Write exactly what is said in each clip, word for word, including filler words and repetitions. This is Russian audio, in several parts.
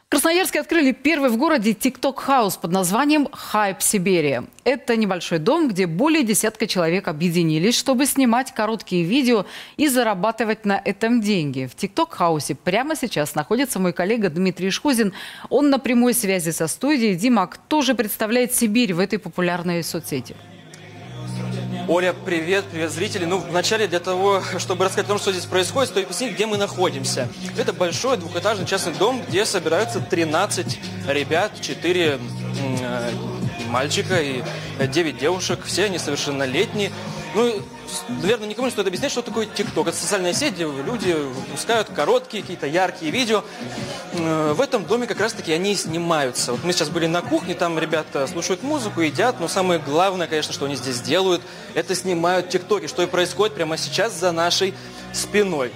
В Красноярске открыли первый в городе TikTok-хаус под названием «Хайп Сибири». Это небольшой дом, где более десятка человек объединились, чтобы снимать короткие видео и зарабатывать на этом деньги. В TikTok-хаусе прямо сейчас находится мой коллега Дмитрий Шхузин. Он на прямой связи со студией. Дима, кто же представляет Сибирь в этой популярной соцсети? Оля, привет, привет, зрители. Ну, вначале для того, чтобы рассказать о том, что здесь происходит, стоит пояснить, где мы находимся. Это большой двухэтажный частный дом, где собираются тринадцать ребят, четыре э, мальчика и девять девушек. Все они совершеннолетние. Ну, наверное, никому не стоит объяснять, что такое ТикТок. Это социальная сеть, где люди выпускают короткие, какие-то яркие видео. В этом доме как раз-таки они и снимаются. Вот мы сейчас были на кухне, там ребята слушают музыку, едят, но самое главное, конечно, что они здесь делают, это снимают ТикТоки, что и происходит прямо сейчас за нашей спиной.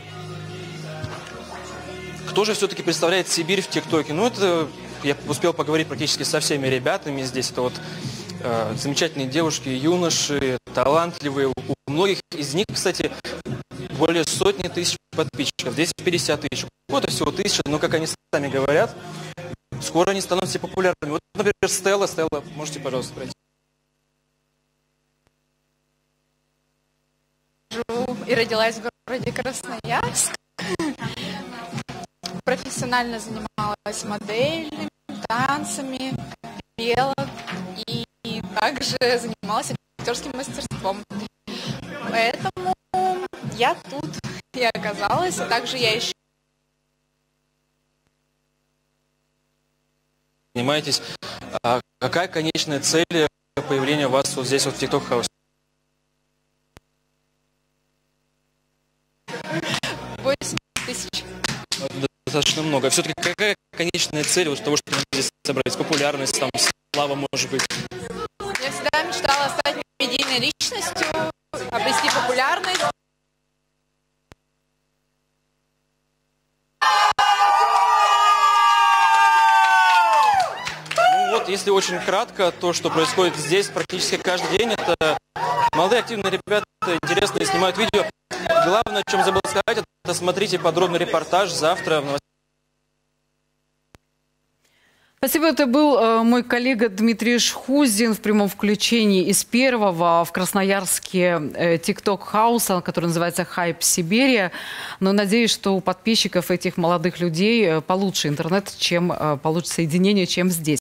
Кто же все-таки представляет Сибирь в ТикТоке? Ну, это я успел поговорить практически со всеми ребятами здесь. Это вот э, замечательные девушки, юноши, талантливые. У многих из них, кстати, более сотни тысяч подписчиков, двести пятьдесят тысяч. Вот всего тысяча, но, как они сами говорят, скоро они станут все популярными. Вот, например, Стелла. Стелла, можете, пожалуйста, пройти. Живу и родилась в городе Красноярск. Профессионально занималась моделями, танцами, пела и также занималась актерским мастерством. Поэтому я тут и оказалась, а также я еще Занимаетесь. А какая конечная цель появления вас вот здесь вот в TikTok-хаусе? восемь тысяч. Достаточно много. Все-таки какая конечная цель вот того, чтобы здесь собрались? Популярность, там, слава, может быть? Я всегда мечтала стать медийной личностью, обрести популярность. Ну вот, если очень кратко, то, что происходит здесь практически каждый день, это молодые активные ребята, интересные, снимают видео. Главное, о чем забыл сказать, это смотрите подробный репортаж завтра в новостях. Спасибо. Это был э, мой коллега Дмитрий Шхузин в прямом включении из первого в Красноярске э, TikTok-хауса, который называется «Хайп Сибири». Но надеюсь, что у подписчиков этих молодых людей э, получше интернет, чем э, получше соединение, чем здесь.